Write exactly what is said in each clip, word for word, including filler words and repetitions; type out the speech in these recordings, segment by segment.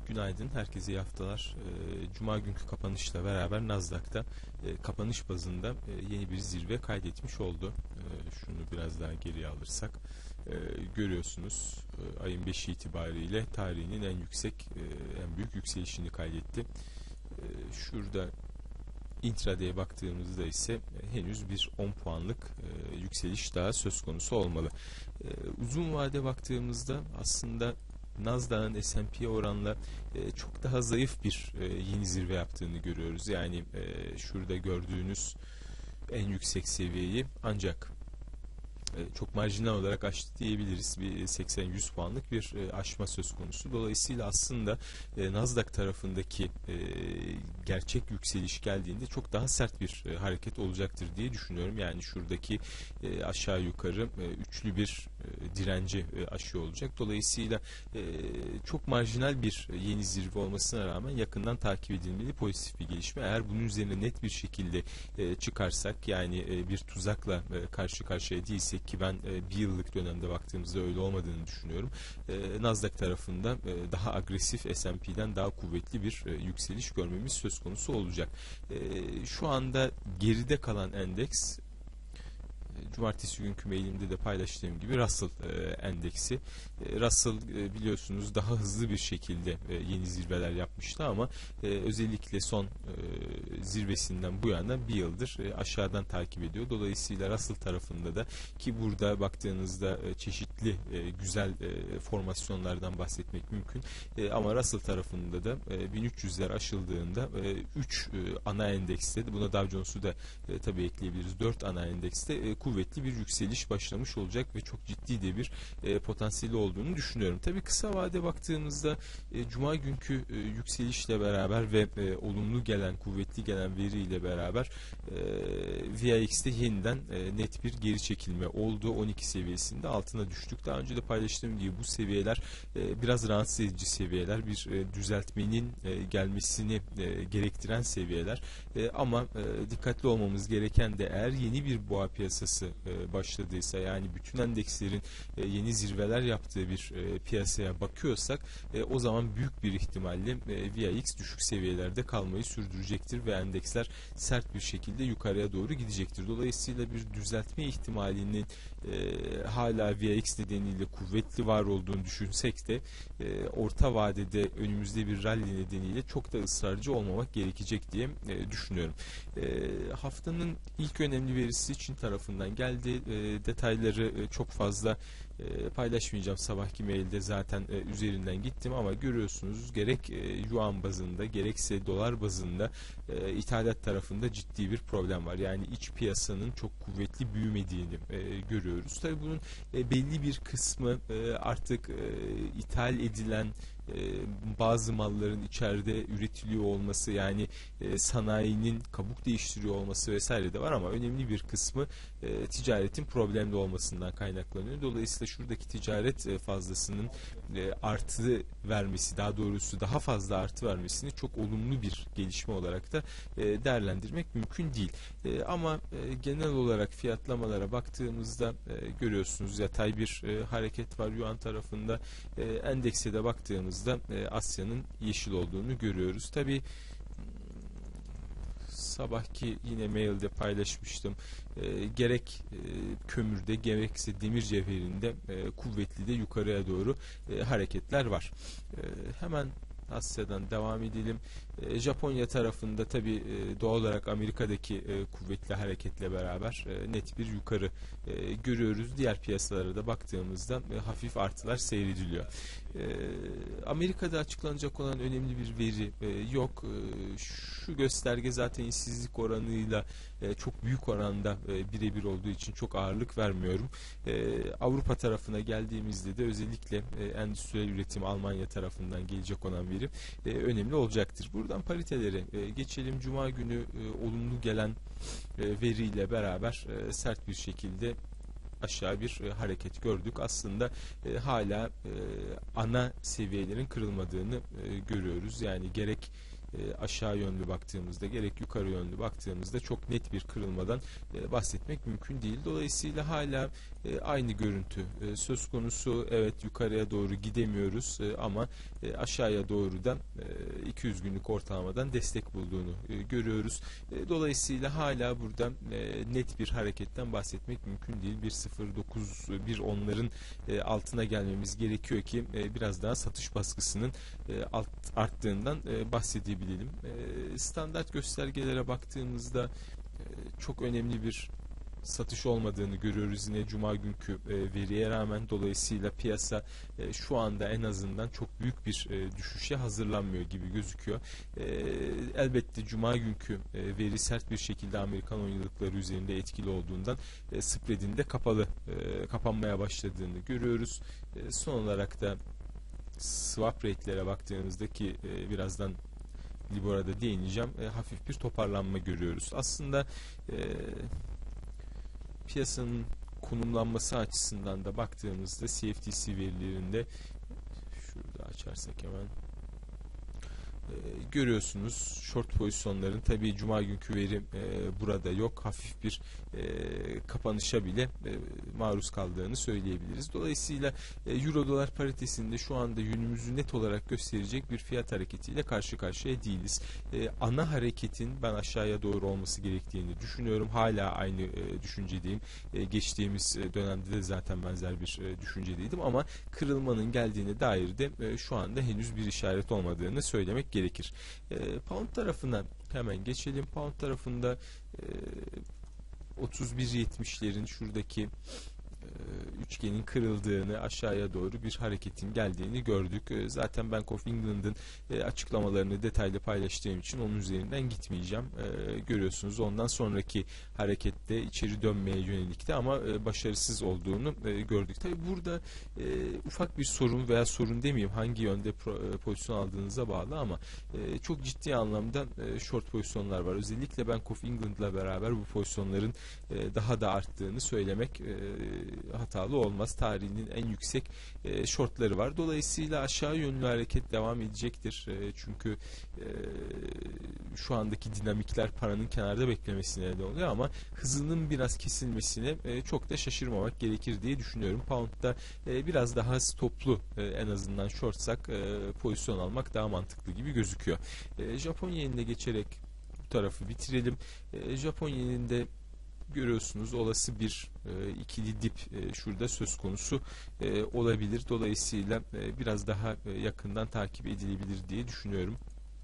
Günaydın, herkese iyi haftalar. Ee, Cuma günkü kapanışla beraber Nasdaq'ta e, kapanış bazında e, yeni bir zirve kaydetmiş oldu. E, şunu biraz daha geriye alırsak e, görüyorsunuz e, ayın beşi itibariyle tarihinin en yüksek, e, en büyük yükselişini kaydetti. E, şurada intraday'e baktığımızda ise e, henüz bir on puanlık e, yükseliş daha söz konusu olmalı. E, uzun vade baktığımızda aslında Nasdaq'ın S and P'ye oranla e, çok daha zayıf bir e, yeni zirve yaptığını görüyoruz. Yani e, şurada gördüğünüz en yüksek seviyeyi ancak e, çok marjinal olarak aştı diyebiliriz. Bir seksen yüz puanlık bir e, aşma söz konusu. Dolayısıyla aslında e, Nasdaq tarafındaki e, gerçek yükseliş geldiğinde çok daha sert bir e, hareket olacaktır diye düşünüyorum. Yani şuradaki e, aşağı yukarı e, üçlü bir e, direnci e, aşıyor olacak. Dolayısıyla e, çok marjinal bir yeni zirve olmasına rağmen yakından takip edilmeli pozitif bir gelişme. Eğer bunun üzerine net bir şekilde e, çıkarsak, yani e, bir tuzakla e, karşı karşıya değilsek, ki ben e, bir yıllık dönemde baktığımızda öyle olmadığını düşünüyorum. E, Nasdaq tarafında e, daha agresif, S and P'den daha kuvvetli bir e, yükseliş görmemiz söz konusu olacak. E, şu anda geride kalan endeks, cumartesi günkü mailimde de paylaştığım gibi Russell e, endeksi. E, Russell e, biliyorsunuz daha hızlı bir şekilde e, yeni zirveler yapmıştı ama e, özellikle son e, zirvesinden bu yana bir yıldır e, aşağıdan takip ediyor. Dolayısıyla Russell tarafında da, ki burada baktığınızda e, çeşitli e, güzel e, formasyonlardan bahsetmek mümkün. E, ama Russell tarafında da e, bin üç yüzler aşıldığında üç e, ana endekste, buna Dow Jones'u da e, tabii ekleyebiliriz, dört ana endekste e, kuvvetli bir yükseliş başlamış olacak ve çok ciddi de bir e, potansiyeli olduğunu düşünüyorum. Tabii kısa vade baktığımızda e, Cuma günkü e, yükselişle beraber ve e, olumlu gelen, kuvvetli gelen veriyle beraber e, V I X'te yeniden e, net bir geri çekilme oldu. on iki seviyesinde altına düştük. Daha önce de paylaştığım gibi bu seviyeler e, biraz rahatsız edici seviyeler. Bir e, düzeltmenin e, gelmesini e, gerektiren seviyeler. E, ama e, dikkatli olmamız gereken de, eğer yeni bir boğa piyasası e, başladıysa, yani bütün endekslerin e, yeni zirveler yaptığı bir e, piyasaya bakıyorsak, e, o zaman büyük bir ihtimalle e, V I X düşük seviyelerde kalmayı sürdürecektir ve endeksler sert bir şekilde yukarıya doğru gidecektir. Dolayısıyla bir düzeltme ihtimalinin e, hala V I X nedeniyle kuvvetli var olduğunu düşünsek de e, orta vadede önümüzde bir rally nedeniyle çok da ısrarcı olmamak gerekecek diye e, düşünüyorum. E, haftanın ilk önemli verisi Çin tarafından geldi. E, detayları e, çok fazla e, paylaşmayacağım. Sabahki mailde zaten e, üzerinden gittim ama görüyorsunuz, gerek e, yuan bazında gerekse dolar bazında e, ithalat tarafında ciddi bir problem var. Yani iç piyasanın çok kuvvetli büyümediğini e, görüyoruz. Tabii bunun e, belli bir kısmı e, artık e, ithal edilen e, bazı malların içeride üretiliyor olması, yani e, sanayinin kabuk değiştiriyor olması vesaire de var, ama önemli bir kısmı e, ticaretin problemli olmasından kaynaklanıyor. Dolayısıyla şuradaki ticaret e, fazlasının e, artı vermesi, daha doğrusu daha fazla artı vermesini çok olumlu bir gelişme olarak da e, değerlendirmek mümkün değil. E, ama e, genel olarak fiyatlamalara baktığımızda e, görüyorsunuz yatay bir e, hareket var yuan tarafında. E, endekse de baktığımızda e, Asya'nın yeşil olduğunu görüyoruz. Tabii sabahki yine mailde paylaşmıştım. E, gerek e, kömürde gerekse demir cevherinde e, kuvvetli de yukarıya doğru e, hareketler var. E, hemen Asya'dan devam edelim. E, Japonya tarafında tabi e, doğal olarak Amerika'daki e, kuvvetli hareketle beraber e, net bir yukarı e, görüyoruz. Diğer piyasalara da baktığımızda e, hafif artılar seyrediliyor. E, Amerika'da açıklanacak olan önemli bir veri e, yok. E, şu gösterge zaten işsizlik oranıyla e, çok büyük oranda e, birebir olduğu için çok ağırlık vermiyorum. E, Avrupa tarafına geldiğimizde de özellikle e, endüstriyel üretim Almanya tarafından gelecek olan veri e, önemli olacaktır. Buradan paritelere e, geçelim. Cuma günü e, olumlu gelen e, veriyle beraber e, sert bir şekilde aşağı bir e, hareket gördük. Aslında e, hala e, ana seviyelerin kırılmadığını e, görüyoruz. Yani gerek e, aşağı yönlü baktığımızda gerek yukarı yönlü baktığımızda çok net bir kırılmadan e, bahsetmek mümkün değil. Dolayısıyla hala e, aynı görüntü e, söz konusu. Evet, yukarıya doğru gidemiyoruz e, ama e, aşağıya doğru da e, iki yüz günlük ortalamadan destek bulduğunu e, görüyoruz. E, dolayısıyla hala burada e, net bir hareketten bahsetmek mümkün değil. bir sıfır dokuz bir onların e, altına gelmemiz gerekiyor ki e, biraz daha satış baskısının e, alt, arttığından e, bahsedebilelim. E, standart göstergelere baktığımızda e, çok önemli bir satış olmadığını görüyoruz yine Cuma günkü e, veriye rağmen. Dolayısıyla piyasa e, şu anda en azından çok büyük bir e, düşüşe hazırlanmıyor gibi gözüküyor. E, elbette Cuma günkü e, veri sert bir şekilde Amerikan on yıllıkları üzerinde etkili olduğundan e, spreadin de kapalı e, kapanmaya başladığını görüyoruz. E, son olarak da swap rate'lere baktığımızda ki e, birazdan Libora'da değineceğim. E, hafif bir toparlanma görüyoruz. Aslında e, piyasanın konumlanması açısından da baktığımızda C F T C verilerinde şurada açarsak hemen e, görüyorsunuz short pozisyonların tabii Cuma günkü veri e, burada yok. Hafif bir e, kapanışa bile e, maruz kaldığını söyleyebiliriz. Dolayısıyla e, Euro dolar paritesinde şu anda yönümüzü net olarak gösterecek bir fiyat hareketiyle karşı karşıya değiliz. E, ana hareketin ben aşağıya doğru olması gerektiğini düşünüyorum. Hala aynı e, düşüncedeyim. E, geçtiğimiz e, dönemde de zaten benzer bir e, düşüncedeydim ama kırılmanın geldiğine dair de e, şu anda henüz bir işaret olmadığını söylemek gerekir. E, Pound tarafına hemen geçelim. Pound tarafında e, otuz bir yetmişlerin şuradaki üçgenin kırıldığını, aşağıya doğru bir hareketin geldiğini gördük. Zaten Bank of England'ın açıklamalarını detaylı paylaştığım için onun üzerinden gitmeyeceğim. Görüyorsunuz ondan sonraki harekette içeri dönmeye yönelikti ama başarısız olduğunu gördük. Tabi burada ufak bir sorun veya sorun demeyeyim hangi yönde pozisyon aldığınıza bağlı ama çok ciddi anlamda short pozisyonlar var. Özellikle Bank of England'la beraber bu pozisyonların daha da arttığını söylemek hatalı olmaz. Tarihinin en yüksek e, shortları var. Dolayısıyla aşağı yönlü hareket devam edecektir. E, çünkü e, şu andaki dinamikler paranın kenarda beklemesine neden oluyor ama hızının biraz kesilmesine e, çok da şaşırmamak gerekir diye düşünüyorum. Pound'da e, biraz daha stoplu e, en azından shortsak e, pozisyon almak daha mantıklı gibi gözüküyor. E, Japon yenine geçerek bu tarafı bitirelim. E, Japon yeninde görüyorsunuz olası bir e, ikili dip e, şurada söz konusu e, olabilir. Dolayısıyla e, biraz daha e, yakından takip edilebilir diye düşünüyorum.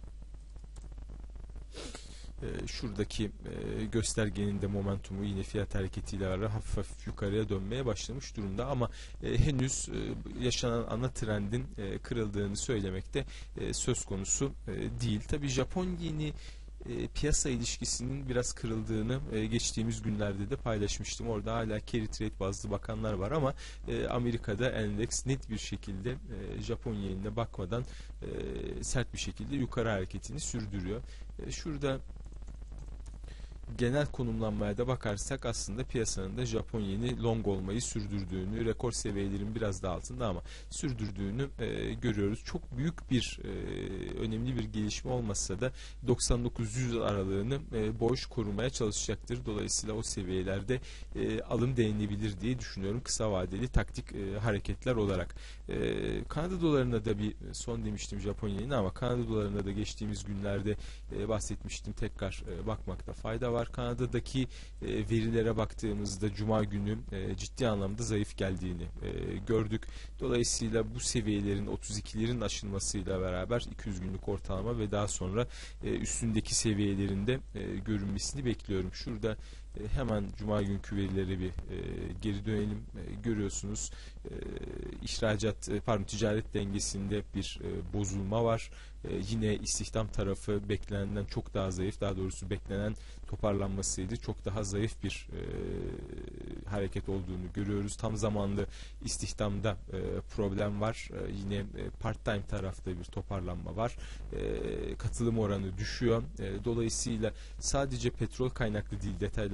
E, şuradaki e, göstergenin de momentumu yine fiyat hareketiyle beraber hafif hafif yukarıya dönmeye başlamış durumda ama e, henüz e, yaşanan ana trendin e, kırıldığını söylemekte e, söz konusu e, değil. Tabii Japon yeni E, piyasa ilişkisinin biraz kırıldığını e, geçtiğimiz günlerde de paylaşmıştım. Orada hala carry trade bazlı bakanlar var ama e, Amerika'da endeks net bir şekilde e, Japon yenine bakmadan e, sert bir şekilde yukarı hareketini sürdürüyor. E, şurada genel konumlanmaya da bakarsak aslında piyasanın da Japon yeni long olmayı sürdürdüğünü, rekor seviyelerin biraz da altında ama sürdürdüğünü e, görüyoruz. Çok büyük bir e, önemli bir gelişme olmasa da doksan dokuz yüz aralığını e, boş korumaya çalışacaktır. Dolayısıyla o seviyelerde e, alım değinebilir diye düşünüyorum kısa vadeli taktik e, hareketler olarak. E, Kanada dolarına da bir son demiştim Japon yenine ama Kanada dolarına da geçtiğimiz günlerde e, bahsetmiştim. Tekrar e, bakmakta fayda var. Kanada'daki e, verilere baktığımızda Cuma günü e, ciddi anlamda zayıf geldiğini e, gördük. Dolayısıyla bu seviyelerin otuz ikilerin aşılmasıyla beraber iki yüz günlük ortalama ve daha sonra e, üstündeki seviyelerinde e, görünmesini bekliyorum. Şurada e, hemen Cuma günkü verilere bir e, geri dönelim. E, görüyorsunuz e, ihracat e, pardon ticaret dengesinde bir e, bozulma var. E, yine istihdam tarafı beklenenden çok daha zayıf, daha doğrusu beklenen toparlanmasıydı. Çok daha zayıf bir e, hareket olduğunu görüyoruz. Tam zamanlı istihdamda e, problem var. E, yine e, part-time tarafta bir toparlanma var. E, katılım oranı düşüyor. E, dolayısıyla sadece petrol kaynaklı değil, detaylarına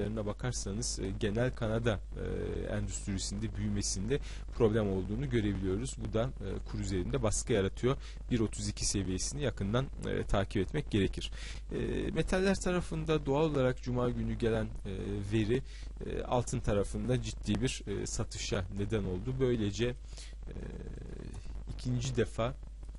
rakamlarına bakarsanız e, genel Kanada e, endüstrisinde büyümesinde problem olduğunu görebiliyoruz. Bu da e, kur üzerinde baskı yaratıyor. bir otuz iki seviyesini yakından e, takip etmek gerekir. E, metaller tarafında doğal olarak Cuma günü gelen e, veri e, altın tarafında ciddi bir e, satışa neden oldu. Böylece e, ikinci defa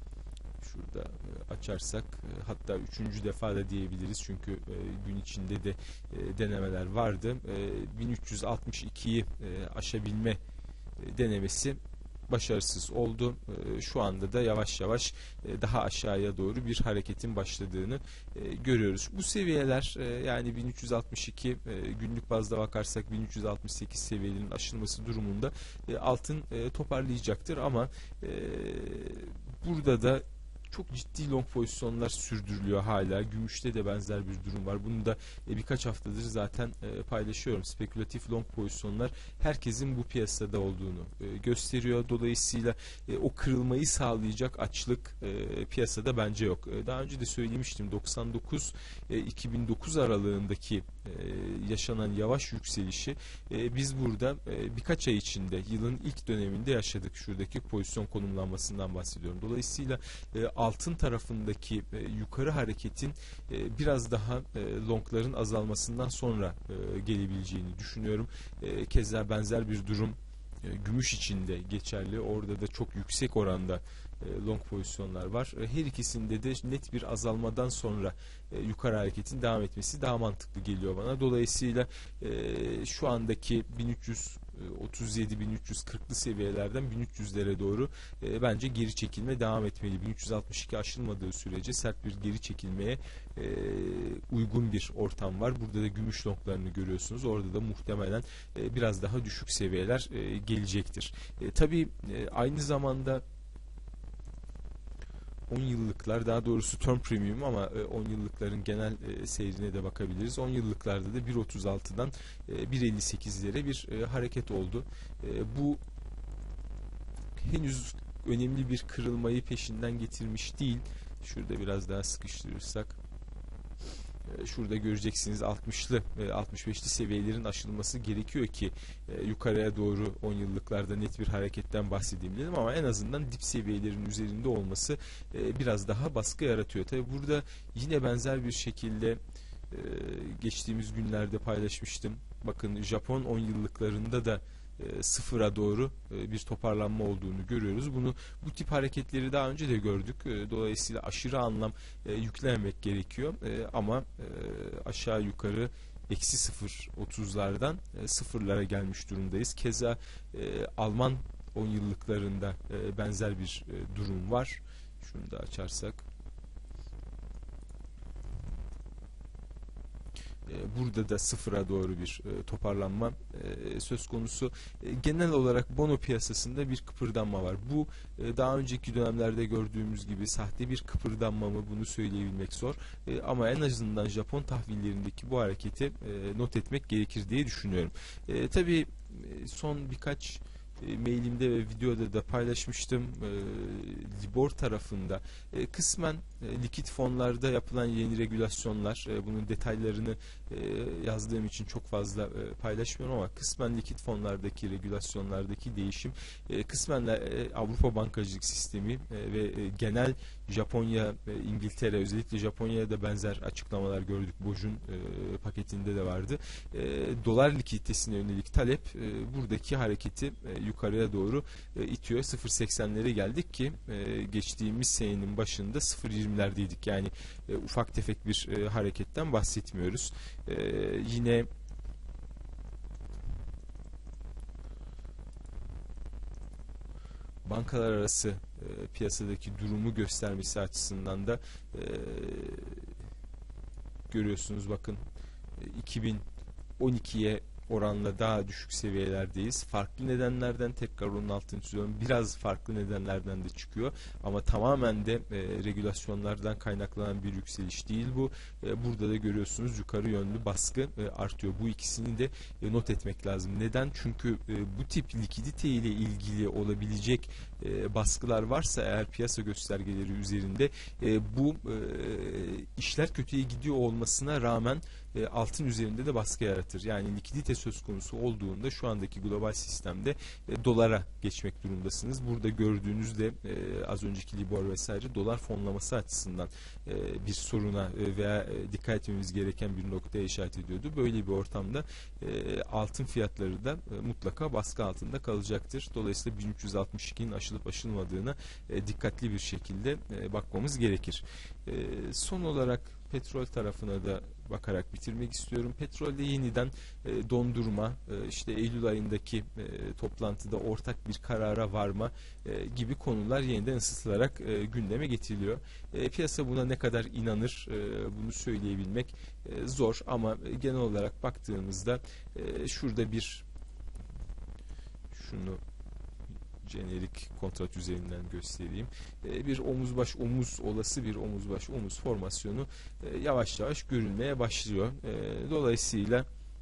şurada e, açarsak e, hatta üçüncü defa da diyebiliriz çünkü e, gün içinde de e, denemeler vardı. E, bin üç yüz altmış ikiyi e, aşabilme e, denemesi başarısız oldu. E, şu anda da yavaş yavaş e, daha aşağıya doğru bir hareketin başladığını e, görüyoruz. Bu seviyeler e, yani bin üç yüz altmış iki e, günlük bazda bakarsak bin üç yüz altmış sekiz seviyelerinin aşılması durumunda e, altın e, toparlayacaktır ama e, burada da çok ciddi long pozisyonlar sürdürülüyor hala. Gümüşte de benzer bir durum var. Bunu da e, birkaç haftadır zaten e, paylaşıyorum. Spekülatif long pozisyonlar herkesin bu piyasada olduğunu e, gösteriyor. Dolayısıyla e, o kırılmayı sağlayacak açlık e, piyasada bence yok. E, daha önce de söylemiştim. doksan dokuz iki bin dokuz aralığındaki e, yaşanan yavaş yükselişi e, biz burada e, birkaç ay içinde yılın ilk döneminde yaşadık. Şuradaki pozisyon konumlanmasından bahsediyorum. Dolayısıyla e, altın tarafındaki e, yukarı hareketin e, biraz daha e, longların azalmasından sonra e, gelebileceğini düşünüyorum. E, keza benzer bir durum e, gümüş için de geçerli. Orada da çok yüksek oranda e, long pozisyonlar var. E, her ikisinde de net bir azalmadan sonra e, yukarı hareketin devam etmesi daha mantıklı geliyor bana. Dolayısıyla e, şu andaki bin üç yüz otuz yedi bin üç yüz kırklı seviyelerden bin üç yüzlere doğru e, bence geri çekilme devam etmeli. bin üç yüz altmış iki aşılmadığı sürece sert bir geri çekilmeye e, uygun bir ortam var. Burada da gümüş longlarını görüyorsunuz. Orada da muhtemelen e, biraz daha düşük seviyeler e, gelecektir. E, tabii e, aynı zamanda on yıllıklar, daha doğrusu term premium ama on yıllıkların genel seyrine de bakabiliriz. on yıllıklarda da bir otuz altıdan bir elli sekizlere bir hareket oldu. Bu henüz önemli bir kırılmayı peşinden getirmiş değil. Şurada biraz daha sıkıştırırsak şurada göreceksiniz altmışlı altmış beşli seviyelerin aşılması gerekiyor ki yukarıya doğru on yıllıklarda net bir hareketten bahsedeyim dedim ama en azından dip seviyelerin üzerinde olması biraz daha baskı yaratıyor. Tabi burada yine benzer bir şekilde geçtiğimiz günlerde paylaşmıştım. Bakın Japon on yıllıklarında da E, sıfıra doğru e, bir toparlanma olduğunu görüyoruz. Bunu bu tip hareketleri daha önce de gördük. E, dolayısıyla aşırı anlam e, yüklememek gerekiyor. E, ama e, aşağı yukarı eksi sıfır otuzlardan e, sıfırlara gelmiş durumdayız. Keza e, Alman on yıllıklarında e, benzer bir e, durum var. Şunu da açarsak. Burada da sıfıra doğru bir toparlanma söz konusu. Genel olarak bono piyasasında bir kıpırdanma var. Bu daha önceki dönemlerde gördüğümüz gibi sahte bir kıpırdanma mı, bunu söyleyebilmek zor. Ama en azından Japon tahvillerindeki bu hareketi not etmek gerekir diye düşünüyorum. Tabii son birkaç E, mailimde ve videoda da paylaşmıştım. E, Libor tarafında e, kısmen e, likit fonlarda yapılan yeni regülasyonlar, e, bunun detaylarını e, yazdığım için çok fazla e, paylaşmıyorum ama kısmen likit fonlardaki regülasyonlardaki değişim, e, kısmen de e, Avrupa bankacılık sistemi e, ve e, genel Japonya, e, İngiltere, özellikle Japonya'da da benzer açıklamalar gördük. Boj'un e, paketinde de vardı. E, dolar likiditesine yönelik talep e, buradaki hareketi e, yukarıya doğru e, itiyor. sıfır seksenlere geldik ki e, geçtiğimiz senenin başında sıfır yirmilerdeydik. Yani e, ufak tefek bir e, hareketten bahsetmiyoruz. E, yine bankalar arası e, piyasadaki durumu göstermesi açısından da e, görüyorsunuz bakın e, iki bin on ikiye oranla daha düşük seviyelerdeyiz. Farklı nedenlerden, tekrar onun altını çiziyorum, biraz farklı nedenlerden de çıkıyor ama tamamen de e, regülasyonlardan kaynaklanan bir yükseliş değil bu. E, burada da görüyorsunuz yukarı yönlü baskı e, artıyor. Bu ikisini de e, not etmek lazım. Neden? Çünkü e, bu tip likidite ile ilgili olabilecek e, baskılar varsa eğer piyasa göstergeleri üzerinde e, bu e, işler kötüye gidiyor olmasına rağmen e, altın üzerinde de baskı yaratır. Yani likidite söz konusu olduğunda şu andaki global sistemde e, dolara geçmek durumundasınız. Burada gördüğünüzde e, az önceki Libor vesaire dolar fonlaması açısından e, bir soruna e, veya e, dikkat etmemiz gereken bir noktaya işaret ediyordu. Böyle bir ortamda e, altın fiyatları da e, mutlaka baskı altında kalacaktır. Dolayısıyla bin üç yüz altmış ikinin aşılıp aşılmadığına e, dikkatli bir şekilde e, bakmamız gerekir. E, son olarak petrol tarafına da bakarak bitirmek istiyorum. Petrolde yeniden e, dondurma, e, işte Eylül ayındaki e, toplantıda ortak bir karara varma e, gibi konular yeniden ısıtılarak e, gündeme getiriliyor. E, piyasa buna ne kadar inanır e, bunu söyleyebilmek e, zor ama genel olarak baktığımızda e, şurada bir şunu jenerik kontrat üzerinden göstereyim. E, bir omuz baş omuz olası bir omuz baş omuz formasyonu e, yavaş yavaş görülmeye başlıyor. E, dolayısıyla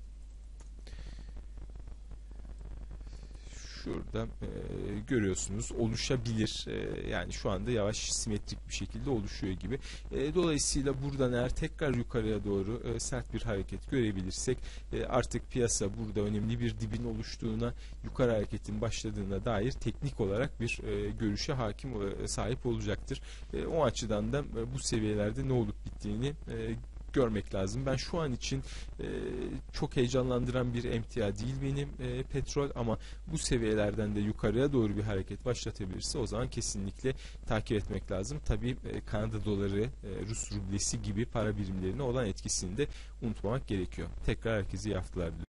şurada e, görüyorsunuz oluşabilir. E, yani şu anda yavaş simetrik bir şekilde oluşuyor gibi. E, dolayısıyla buradan eğer tekrar yukarıya doğru e, sert bir hareket görebilirsek e, artık piyasa burada önemli bir dibin oluştuğuna, yukarı hareketin başladığına dair teknik olarak bir e, görüşe hakim e, sahip olacaktır. E, o açıdan da e, bu seviyelerde ne olup bittiğini e, görmek lazım. Ben şu an için e, çok heyecanlandıran bir emtia değil benim e, petrol ama bu seviyelerden de yukarıya doğru bir hareket başlatabilirse o zaman kesinlikle takip etmek lazım. Tabii e, Kanada doları, e, Rus rublesi gibi para birimlerine olan etkisini de unutmamak gerekiyor. Tekrar herkese iyi haftalar diliyorum.